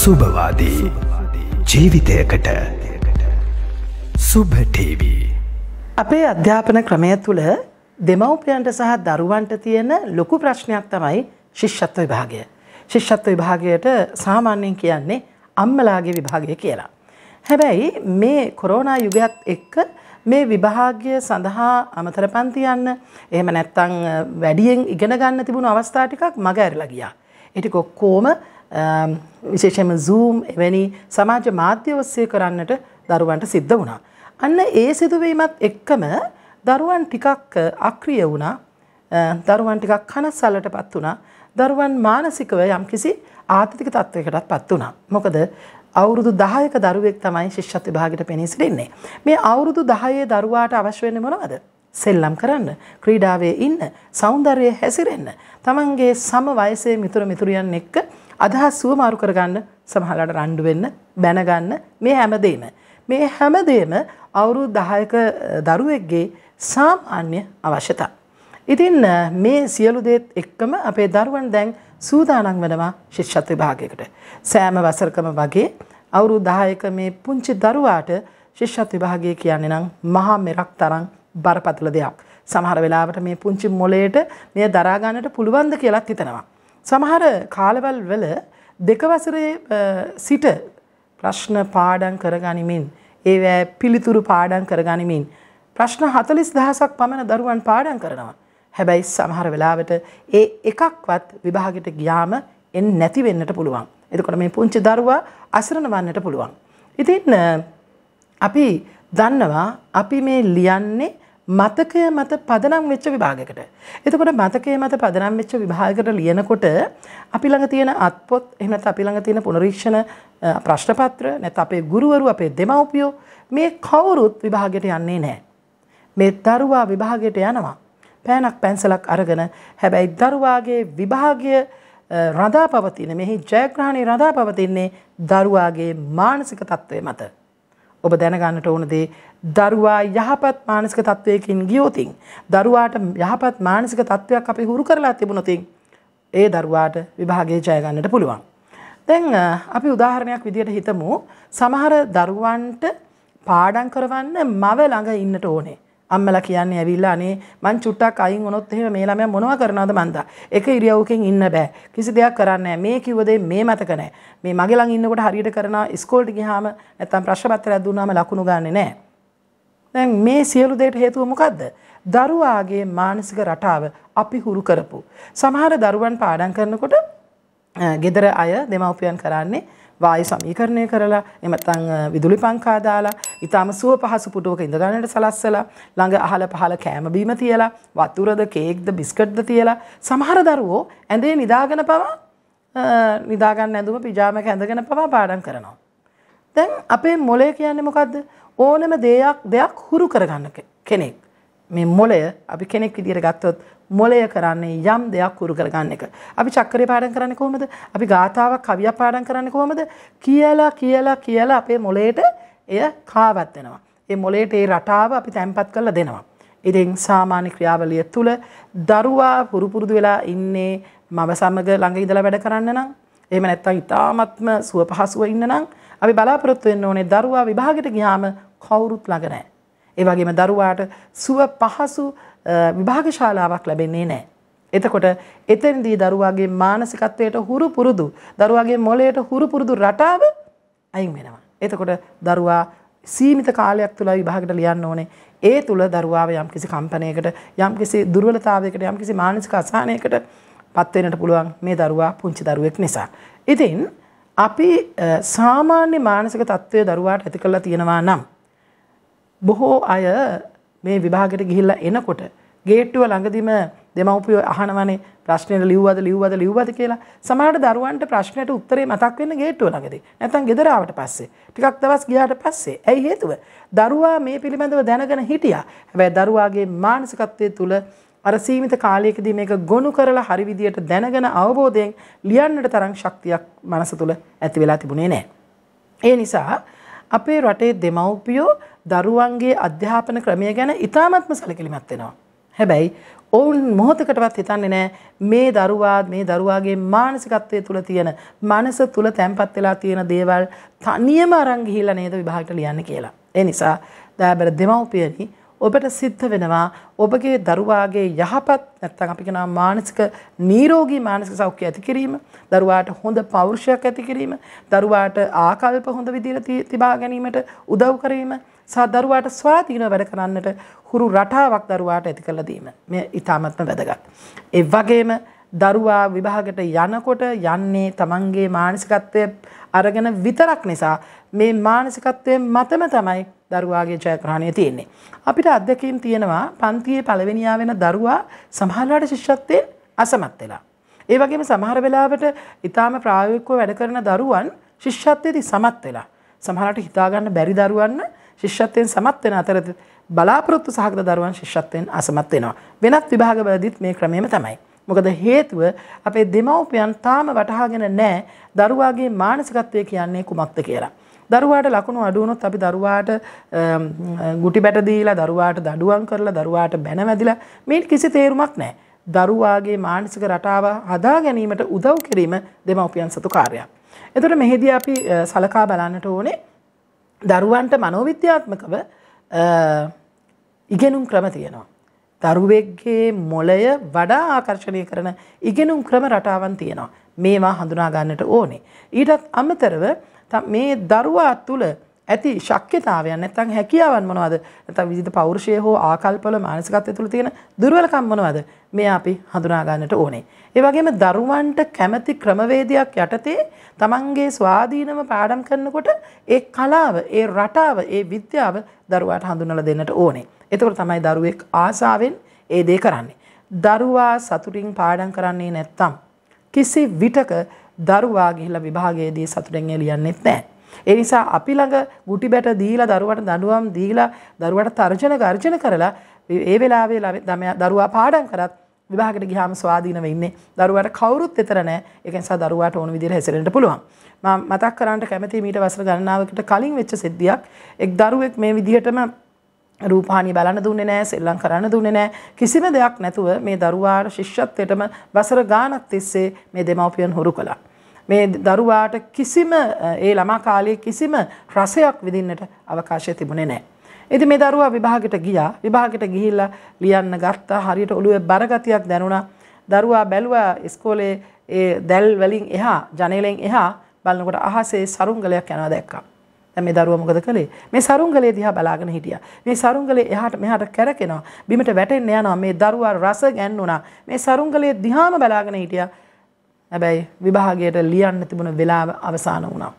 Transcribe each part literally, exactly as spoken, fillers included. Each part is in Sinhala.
සුබවාදී ජීවිතයකට සුබ ටීවී. අපේ අධ්‍යාපන ක්‍රමය තුළ දෙමව්පියන්ට සහ දරුවන්ට තියෙන ලොකු ප්‍රශ්නයක් තමයි ශිෂ්‍යත්ව විභාගය. ශිෂ්‍යත්ව විභාගයට සාමාන්‍යයෙන් කියන්නේ අම්මලාගේ විභාගය කියලා. හැබැයි මේ කොරෝනා යුගයත් එක්ක මේ විභාගය සඳහා අමතර පන්ති යන්න එහෙම නැත්නම් වැඩියෙන් ඉගෙන ගන්න තිබුණු අවස්ථා ටිකක් මග ඇරලා ගියා. ඒ ටික ඔක්කොම විශේෂයෙන්ම Zoom එවැනි සමාජ මාධ්‍ය ඔස්සේ කරන්නට දරුවන්ට සිද්ධ වුණා. අන්න ඒ සිදුවීමත් එක්කම දරුවන් ටිකක් අක්‍රිය වුණා. දරුවන් ටිකක් කනස්සල්ලටපත් වුණා. දරුවන් මානසිකව යම්කිසි ආතතික තත්වයකටපත් වුණා. මොකද අවුරුදු දහයක දරුවෙක් තමයි ශිෂ්‍යත්ව විභාගයට පෙනී සිටින්නේ. මේ අවුරුදු දහයේ දරුවාට අවශ්‍ය වෙන්නේ මොනවද? සෙල්ලම් කරන්න, ක්‍රීඩාවේ ඉන්න, සෞන්දර්යයේ හැසිරෙන්න, තමන්ගේ සම වයසේ මිතුරු මිතුරියන් එක්ක අදහස් සුව මාරු කරගන්න, සමහරවිට රණ්ඩු වෙන්න, බැන ගන්න, මේ හැමදේම මේ හැමදේම අවුරුදු දහයක දරුවෙක්ගේ සාමාන්‍ය අවශ්‍යතා. ඉතින් මේ සියලු දේත් එක්කම අපේ දරුවන් දැන් සූදානම් වෙනවා ශිෂ්‍යත්ව විභාගයකට. සෑම වසරකම වගේ අවුරුදු දහයක මේ පුංචි දරුවාට ශිෂ්‍යත්ව විභාගය කියන්නේ නම් මහා මෙරක් තරම් බරපතල දෙයක්. සමහර වෙලාවට මේ පුංචි මොලේට මේ දරා ගන්නට පුළුවන්ද කියලාත් හිතනවා. සමහර කාලවල වල දෙක වසරේ සිට ප්‍රශ්න පාඩම් කරගනිමින් ඒවැ පිළිතුරු පාඩම් කරගනිමින් ප්‍රශ්න හතළිස් දහසක් පමණ දරුවන් පාඩම් කරනවා. හැබැයි සමහර වෙලාවට ඒ එකක්වත් විභාගයට ගියාම එන්නේ නැති වෙන්නට පුළුවන්. එතකොට මේ පුංචි දරුවා අසරණ වන්නට පුළුවන්. ඉතින් අපි දන්නවා අපි මේ ලියන්නේ මතකය මත පදනම් වෙච්ච විභාගයකට. එතකොට මතකය මත පදනම් වෙච්ච විභාගයකට ලියනකොට අපි ළඟ තියෙන අත්පොත් එහෙම නැත්නම් අපි ළඟ තියෙන පුනරීක්ෂණ ප්‍රශ්න පත්‍ර නැත්නම් අපේ ගුරුවරු අපේ දෙමව්පියෝ මේ කවුරුත් විභාගයට යන්නේ නැහැ. මේ දරුවා විභාගයට යනවා. පෑනක් පැන්සලක් අරගෙන. හැබැයි දරුවාගේ විභාගය රඳා පවතින මෙහි ජයග්‍රහණේ රඳා පවතින්නේ දරුවාගේ මානසික තත්ත්වය මත. ඔබ දැනගන්නට ඕන දේ දරුවා යහපත් මානසික තත්වයකින් ගියොතින් දරුවාට යහපත් මානසික තත්වයක් අපි හුරු කරලා තිබුණොතින් ඒ දරුවාට විභාගයේ ජය ගන්නට පුළුවන්. දැන් අපි උදාහරණයක් විදියට හිතමු සමහර දරුවන්ට පාඩම් කරවන්න මව ළඟ ඉන්නට ඕනේ. අම්මලා කියන්නේ ඇවිල්ලා අනේ මං චුට්ටක් අයින් වුණොත් එහෙම මේ ළමයා මොනවා කරනවද මන්දා. එක ඉරියව්වකින් ඉන්න බෑ. කිසි දෙයක් කරන්නේ නැහැ. මේ කිව්ව දේ මේ මතක නැහැ. මේ මගේ ළඟ ඉන්නකොට හරියට කරනවා ඉස්කෝලේට ගියාම නැත්තම් ප්‍රශ්න පත්‍රයක් දුන්නාම ලකුණු ගන්නෙ නැහැ. දැන් මේ සියලු දේට හේතුව මොකද්ද? දරුවාගේ මානසික රටාව අපි හුරු කරපු. සමහර දරුවන් පාඩම් කරනකොට ගෙදර අය දෙමව්පියන් කරන්නේ වායු සමීකරණය කරලා එහෙම නැත්නම් විදුලි පංකා දාලා ඊටාම සුව පහසු පුටුවක ඉඳ ගන්නට සලස්සලා ළඟ අහල පහල කෑම බීම තියලා වතුරද කේක්ද බිස්කට්ද තියලා සමහර දරුවෝ ඇඳේ නිදාගෙන පවා නිදා ගන්න ඇඳුම පිජාමක ඇඳගෙන පවා පාඩම් කරනවා. දැන් අපේ මොළය කියන්නේ මොකද්ද? ඕනම දෙයක් දෙයක් හුරු කරගන්න කෙනෙක්. මේ මොළය අපි කෙනෙක් විදියට ගත්තොත් මොළය කරන්නේ යම් දෙයක් හුරු කරගන්න එක. අපි චක්‍රය පාඩම් කරන්නේ කොහොමද? අපි ගාථාවක් කවියක් පාඩම් කරන්නේ කොහොමද? කියලා කියලා කියලා අපේ මොළයට එය කාවත් වෙනවා. ඒ මොළයට ඒ රටාව අපි තැම්පත් කරලා දෙනවා. ඉතින් සාමාන්‍ය ක්‍රියාවලිය තුල දරුවා පුරු පුරුදු වෙලා ඉන්නේ මව සමග ළඟ ඉඳලා වැඩ කරන්න නම් එහෙම නැත්නම් ඉතාමත්ම සුව පහසුව ඉන්න නම් අපි බලාපොරොත්තු වෙන්න ඕනේ දරුවා විභාගයට ගියාම කවුරුත් ළඟ නැහැ. ඒ වගේම දරුවාට සුව පහසු විභාග ශාලාවක් ලැබෙන්නේ නැහැ. එතකොට එතෙන්දී දරුවාගේ මානසිකත්වයට හුරු පුරුදු දරුවාගේ මොළයට හුරු පුරුදු රටාව අයින් වෙනවා. එතකොට දරුවා සීමිත කාලයක් තුල විභාගයට ලියන්න ඕනේ. ඒ තුල දරුවාව යම්කිසි කම්පනයකට යම්කිසි දුර්වලතාවයකට යම්කිසි මානසික අසහනයකට පත් වෙන්නට පුළුවන් මේ දරුවා පුංචි දරුවෙක් නිසා. ඉතින් අපි සාමාන්‍ය මානසික තත්ත්වය දරුවාට ඇති කරලා තියෙනවා නම් බොහෝ අය මේ විභාගයට ගිහිල්ලා එනකොට ගේට්ටුව ළඟදීම දෙමව්පියෝ අහනවනේ ප්‍රශ්නෙට ලිව්වද ලිව්වද ලිව්වද කියලා. සමහර දරුවන්ට ප්‍රශ්නෙට උත්තරේ මතක් වෙන්නේ ගේට්ටුව ළඟදී. නැත්නම් ගෙදර ආවට පස්සේ. ටිකක් දවස් ගියාට පස්සේ. ඇයි හේතුව? දරුවා මේ පිළිබඳව දැනගෙන හිටියා. හැබැයි දරුවාගේ මානසිකත්වයේ තුල අර සීමිත කාලයකදී මේක ගොනු කරලා හරි විදියට දැනගෙන අවබෝධයෙන් ලියන්නට තරම් ශක්තියක් මනස තුල ඇති වෙලා තිබුණේ නැහැ. ඒ නිසා අපේ රටේ දෙමව්පියෝ දරුවන්ගේ අධ්‍යාපන ක්‍රමය ගැන ඉතාමත්ම සැලකිලිමත් වෙනවා. හැබැයි ඔවුන් මොහොතකටවත් හිතන්නේ නැහැ මේ දරුවා මේ දරුවාගේ මානසිකත්වයේ තුල තියෙන මනස තුල තැම්පත් වෙලා තියෙන දේවල් තනියම අරන් ගිහිල්ලා නේද විභාගයට ලියන්නේ කියලා. ඒ නිසා දයාබර දෙමව්පියනි ඔබට සිද්ධ වෙනවා ඔබගේ දරුවාගේ යහපත් නැත්නම් අපි කියනවා මානසික නිරෝගී මානසික සෞඛ්‍යය ඇති කිරීම, දරුවාට හොඳ පෞරුෂයක් ඇති කිරීම, දරුවාට ආකල්ප හොඳ විදිහට තිබා ගැනීමට උදව් කිරීම සහ දරුවාට ස්වාධීනව වැඩ කරන්නට හුරු රටාවක් දරුවාට ඇති කරලා දීම. මේ ඉතාමත්ම වැදගත්. ඒ වගේම දරුවා විභාගයට යනකොට යන්නේ තමන්ගේ මානසිකත්වය අරගෙන විතරක් නිසා මේ මානසිකත්වයෙන් මතම තමයි දරුවාගේ ජයග්‍රහණය තියෙන්නේ. අපිට අත්දැකීම් තියෙනවා පන්තියේ පළවෙනියා වෙන දරුවා සමහරවිට ශිෂ්‍යත්වයෙන් අසමත් වෙලා. ඒ වගේම සමහර වෙලාවට ඊටාම ප්‍රායෝගිකව වැඩ කරන දරුවන් ශිෂ්‍යත්වයේදී සමත් වෙලා. සමහරවිට හිතා ගන්න බැරි දරුවන් ශිෂ්‍යත්වයෙන් සමත් වෙන අතර බලාපොරොත්තු සහගත දරුවන් ශිෂ්‍යත්වයෙන් අසමත් වෙනවා. වෙනත් විභාගවලදීත් මේ ක්‍රමයම තමයි. මොකද හේතුව අපේ දෙමව්පියන් තාම වටහාගෙන නැහැ දරුවාගේ මානසිකත්වය කියන්නේ කුමක්ද කියලා. දරුවාට ලකුණු අඩු වුණොත් අපි දරුවාට ගුටි බැට දීලා දරුවාට දඩුවම් කරලා දරුවාට බැන වැදිලා මේ කිසි තේරුමක් නැහැ. දරුවාගේ මානසික රටාව හදා ගැනීමට උදව් කිරීම දෙමව්පියන් සතු කාර්යයක්. එතකොට මෙහිදී අපි සලකා බලන්නට ඕනේ දරුවන්ට මනෝවිද්‍යාත්මකව ඉගෙනුම් ක්‍රම තියෙනවා. දරුවෙක්ගේ මොළය වඩා ආකර්ෂණය කරන ඉගෙනුම් ක්‍රම රටාවන් තියෙනවා. මේවා හඳුනා ගන්නට ඕනේ. ඊටත් අමතරව මේ දරුවා තුළ ඇති ශක්්‍යතාවයන් නැත්නම් හැකියාවන් මොනවද? නැත්නම් විවිධ පෞරුෂය හෝ ආකල්පවල මානසිකත්වය තුළ තියෙන දුර්වලකම් මොනවද? මේ අපි හඳුනා ගන්නට ඕනේ. ඒ වගේම දරුවන්ට කැමැති ක්‍රමවේදයක් යටතේ තමන්ගේ ස්වාධීනව පාඩම් කරනකොට ඒ කලාව, ඒ රටාව, ඒ විද්‍යාව දරුවාට හඳුන්වලා දෙන්නට ඕනේ. එතකොට තමයි දරුවෙක් ආසාවෙන් ඒ දේ කරන්නේ. දරුවා සතුටින් පාඩම් කරන්නේ නැත්නම් කිසි විටක දරුවා ගිහිල්ලා විභාගයේදී සතුටෙන් එළියන්නේ නැහැ. ඒ නිසා අපි ළඟ ගුටි බැට දීලා දරුවට දඬුවම් දීලා දරුවට තර්ජන ගර්ජන කරලා ඒ වෙලාවේ දරුවා පාඩම් කරත් විභාගයට ගියාම ස්වාධීනව ඉන්නේ. දරුවාට කවුරුත් විතර නැහැ. ඒක නිසා දරුවාට ඕන විදිහට හැසිරෙන්න පුළුවන්. මම මතක් කරන්නට කැමතියි මීට වසර ගණනාවකට කලින් වෙච්ච සිද්ධියක්. එක් දරුවෙක් මේ විදිහටම රූපහානිය බලන්න දුන්නේ නැහැ, සෙල්ලම් කරන්න දුන්නේ නැහැ. කිසිම දෙයක් නැතුව මේ දරුවාට ශිෂ්‍යත්වයටම වසර ගාණක් තිස්සේ මේ දෙමව්පියන් හුරු කළා. මේ දරුවාට කිසිම ඒ ළමා කාලයේ කිසිම රසයක් විඳින්නට අවකාශය තිබුණේ නැහැ. ඉතින් මේ දරුවා විභාගයට ගියා. විභාගයට ගිහිල්ලා ලියන්න ගත්තා. හරියට ඔළුවේ බරගතියක් දැනුණා. දරුවා බැලුවා ඉස්කෝලේ ඒ දැල් වලින් එහා, ජනේලෙන් එහා බලනකොට අහසේ සරුංගලයක් යනවා දැක්කා. දැන් මේ දරුවා මොකද කළේ? මේ සරුංගලේ දිහා බලාගෙන හිටියා. මේ සරුංගලේ එහාට මෙහාට කැරකෙනවා. බිමට වැටෙන්න යනවා. මේ දරුවා රස ගැන්නුණා. මේ සරුංගලේ දිහාම බලාගෙන හිටියා. හැබැයි විභාගයට ලියන්න තිබුණ වෙලාව අවසන් වුණා.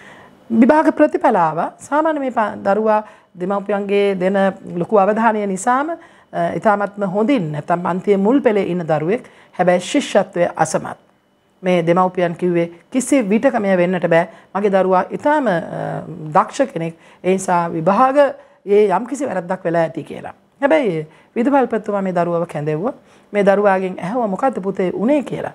විභාග ප්‍රතිඵල ආවා. සාමාන්‍ය මේ දරුවා දෙමව්පියන්ගේ දෙන ලොකු අවධානය නිසාම ඊටාත්ම හොඳින් නැත්නම් පන්තියේ මුල් පෙළේ ඉන්න දරුවෙක්. හැබැයි ශිෂ්‍යත්වයේ අසමත්. මේ දෙමව්පියන් කිව්වේ කිසි විටක මෙය වෙන්නට බෑ. මගේ දරුවා ඊටාම දක්ෂ කෙනෙක්. ඒ නිසා විභාගයේ යම් කිසි වැරද්දක් වෙලා ඇති කියලා. හැබැයි විදුහල්පතිතුමා මේ දරුවව කැඳෙව්වා. මේ දරුවාගෙන් ඇහුවා මොකද්ද පුතේ උනේ කියලා.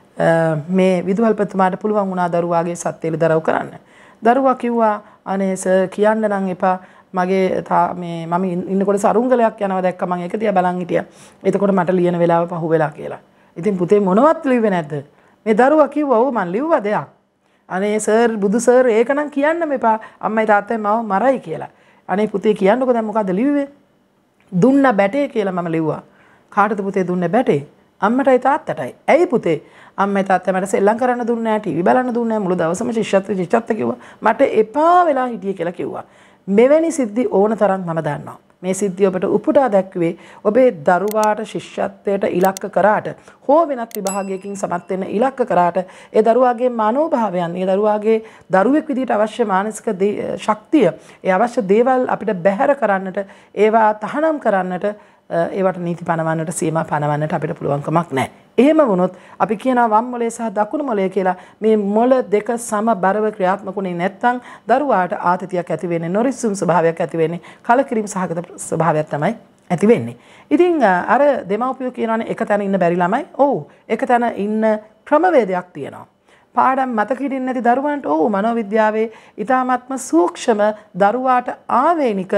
මේ විදුහල්පතිතුමාට පුළුවන් වුණා දරුවාගේ සත්‍යල දරව් කරන්න. දරුවා කිව්වා අනේ සර් කියන්න නම් එපා. මගේ මේ මම ඉන්නකොට සරුංගලයක් යනවා දැක්ක මම ඒක දිහා බලන් හිටියා. එතකොට මට ලියන වෙලාව පහු වෙලා කියලා. ඉතින් පුතේ මොනවත් ලිව්වේ නැද්ද? මේ දරුවා කිව්වා ඔව් මං ලිව්වා දෙයක්. අනේ සර් බුදු සර් ඒක නම් කියන්න මෙපා. අම්මයි තාත්තයි මාව මරයි කියලා. අනේ පුතේ කියන්නකෝ දැන් මොකද්ද ලිව්වේ? දුන්න බැටේ කියලා මම ලිව්වා. කාටද පුතේ දුන්නේ බැටේ? අම්මටයි තාත්තටයි. ඇයි පුතේ? අම්මයි තාත්තයි මට සෙල්ලම් කරන්න දුන්නේ නැහැ, ටීවී බලන්න දුන්නේ නැහැ, මුළු දවසම ශිෂ්‍යත්ව ශිෂ්‍යත්ව කිව්වා. මට එපා වෙලා හිටියේ කියලා කිව්වා. මෙවැනි සිද්ධි ඕන තරම් මම දන්නවා. මේ සිද්ධිය ඔබට උපුටා දැක්වේ ඔබේ දරුවාට ශිෂ්‍යත්වයට ඉලක්ක කරාට හෝ වෙනත් විභාගයකින් සමත් වෙන්න ඉලක්ක කරාට ඒ දරුවාගේ මනෝභාවයන්, ඒ දරුවාගේ දරුවෙක් විදිහට අවශ්‍ය මානසික ශක්තිය, ඒ අවශ්‍ය දේවල් අපිට බැහැර කරන්නට, ඒවා තහනම් කරන්නට, ඒවට නීති පනවන්නට, සීමා පනවන්නට අපිට පුළුවන්කමක් නැහැ. එහෙම වුණොත් අපි කියනවා වම් මොලේ සහ දකුණු මොලේ කියලා. මේ මොළ දෙක සමබරව ක්‍රියාත්මකුනේ නැත්නම් දරුවාට ආතතියක් ඇති වෙන්නේ, නොරිස්සුම් ස්වභාවයක් ඇති වෙන්නේ, කලකිරීම සහගත ස්වභාවයක් තමයි ඇති වෙන්නේ. ඉතින් අර දෙමව්පියෝ කියනවානේ එක තැන ඉන්න බැරි ළමයි. ඔව් එක තැන ඉන්න ක්‍රමවේදයක් තියෙනවා. පාඩම් මතක හිටින්නේ නැති දරුවන්ට ඔව් මනෝවිද්‍යාවේ ඊ타ත්ම සූක්ෂම දරුවාට ආවේනික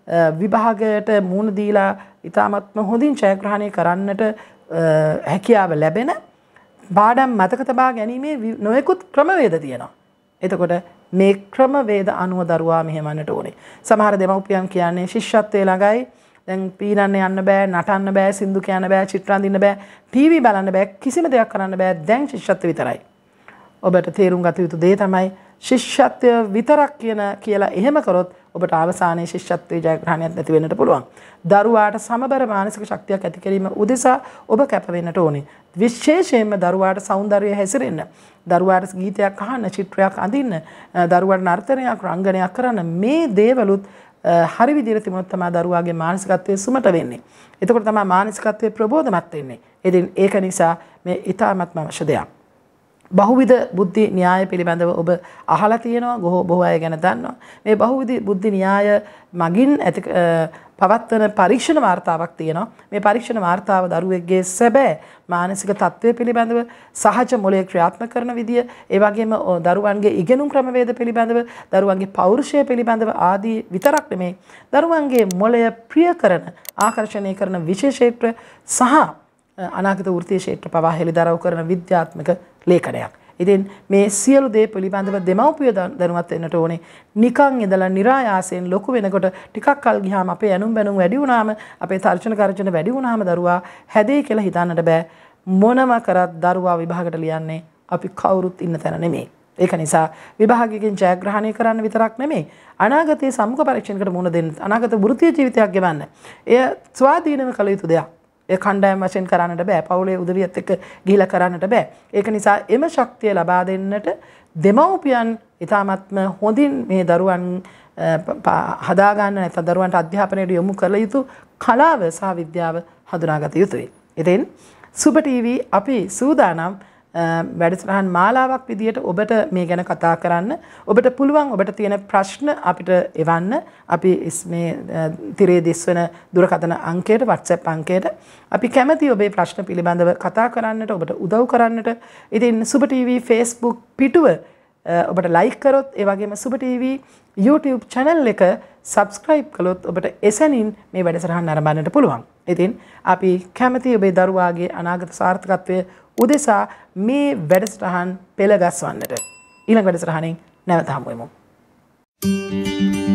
විභාගයට මුහුණ දීලා ඉතාමත්ම හොඳින් ජයග්‍රහණය කරන්නට හැකියාව ලැබෙන පාඩම් මතක තබා ගැනීමේ නොයෙකුත් ක්‍රමවේද තියෙනවා. එතකොට මේ ක්‍රමවේද අනුව දරුවා මෙහෙමන්නට ඕනේ. සමහර දෙමව්පියන් කියන්නේ ශිෂ්‍යත්වයේ ළඟයි දැන් පීනන්න යන්න බෑ, නටන්න බෑ, සින්දු කියන්න බෑ, චිත්‍ර අඳින්න බෑ, ටීවී බලන්න බෑ, කිසිම දෙයක් කරන්න බෑ. දැන් ශිෂ්‍යත්වය විතරයි. ඔබට තේරුම් ගත යුතු දේ තමයි ශිෂ්‍යත්වය විතරක් කියන කියලා එහෙම කරොත් ඔබට අවසානයේ ශිෂ්‍යත්වයේ ජයග්‍රහණයක් නැති වෙන්නට පුළුවන්. දරුවාට සමබර මානසික ශක්තියක් ඇති කිරීම උදෙසා ඔබ කැප වෙන්නට ඕනේ. විශේෂයෙන්ම දරුවාට සෞන්දර්යය හැසිරෙන්න, දරුවාට ගීතයක් අහන්න, චිත්‍රයක් අඳින්න, දරුවාට නර්තනයක්, රංගනයක් කරන්න මේ දේවලුත් හරි විදිහට තිබුණොත් තමයි දරුවාගේ මානසිකත්වයේ සුමට වෙන්නේ. එතකොට තමයි මානසිකත්වයේ ප්‍රබෝධමත් වෙන්නේ. ඉතින් ඒක නිසා මේ ඊටාත්ම අවශ්‍ය දෙයක්. බහුවිධ බුද්ධි න්‍යාය පිළිබඳව ඔබ අහලා තියෙනවා, බොහෝ අය ගැන දන්නවා. මේ බහුවිධ බුද්ධි න්‍යාය මගින් ඇති පවත්වන පරීක්ෂණ වාර්තාවක් තියෙනවා. මේ පරීක්ෂණ වාර්තාව දරුවෙක්ගේ සැබෑ මානසික තත්ත්වය පිළිබඳව, සහජ මොළයේ ක්‍රියාත්මක කරන විදිය, ඒ වගේම දරුවන්ගේ ඉගෙනුම් ක්‍රමවේද පිළිබඳව, දරුවන්ගේ පෞරුෂය පිළිබඳව ආදී විතරක් නෙමෙයි, දරුවන්ගේ මොළය ප්‍රිය කරන, ආකර්ෂණය කරන විශේෂ ක්ෂේත්‍ර සහ අනාගත වෘත්තීය ක්ෂේත්‍ර පවා හෙළිදරව් කරන විද්‍යාත්මක ලේඛනයක්. ඉතින් මේ සියලු දේ පිළිබඳව දෙමව්පිය දැනුවත් වෙන්නට ඕනේ. නිකන් ඉඳලා નિરાයාසයෙන් ලොකු වෙනකොට ටිකක් කල් ගියාම අපේ ඇනුම් බැනුම් වැඩි වුණාම, අපේ තර්ජන කරජන වැඩි වුණාම දරුවා හැදෙයි කියලා හිතන්නට බෑ. මොනම කරත් දරුවා විභාගයට ලියන්නේ අපි කවුරුත් ඉන්න තැන නෙමෙයි. ඒක නිසා විභාගයෙන් ජයග්‍රහණය කරන්න විතරක් නෙමෙයි, අනාගතයේ සමුඛ පරීක්ෂණයකට මුහුණ දෙන්න, අනාගත වෘත්තීය ජීවිතයක් ගෙවන්න. එය ස්වාධීනව කළ යුතු දෙයක්. ඒ කණ්ඩායම් වශයෙන් කරන්නට බෑ. පවුලේ උදවියත් එක්ක ගිහිලා කරන්නට බෑ. ඒක නිසා එම ශක්තිය ලබා දෙන්නට දෙමව්පියන් ඉතාමත්ම හොඳින් මේ දරුවන් හදා ගන්න, නැත්නම් දරුවන්ට අධ්‍යාපනයට යොමු කළ යුතු කලාව සහ විද්‍යාව හඳුනාගත යුතුයි. ඉතින් සුබ ටීවී අපි සූදානම් වැඩසටහන් මාලාවක් විදියට ඔබට මේ ගැන කතා කරන්න. ඔබට පුළුවන් ඔබට තියෙන ප්‍රශ්න අපිට එවන්න. අපි මේ තිරේ දිස්වන දුරකථන අංකයට, WhatsApp අංකයට අපි කැමැති ඔබේ ප්‍රශ්න පිළිබඳව කතා කරන්නට, ඔබට උදව් කරන්නට. ඉතින් සුබ ටීවී Facebook පිටුව ඔබට like කරොත්, ඒ වගේම සුබ ටීවී YouTube channel එක subscribe කළොත් ඔබට එසැනින් මේ වැඩසටහන නරඹන්නට පුළුවන්. ඉතින් අපි කැමැති ඔබේ දරුවාගේ අනාගත සාර්ථකත්වය උදෙසා මේ වැඩසටහන් පෙළ ගස්වන්නට. ඊළඟ වැඩසටහනින් නැවත හමු වෙමු.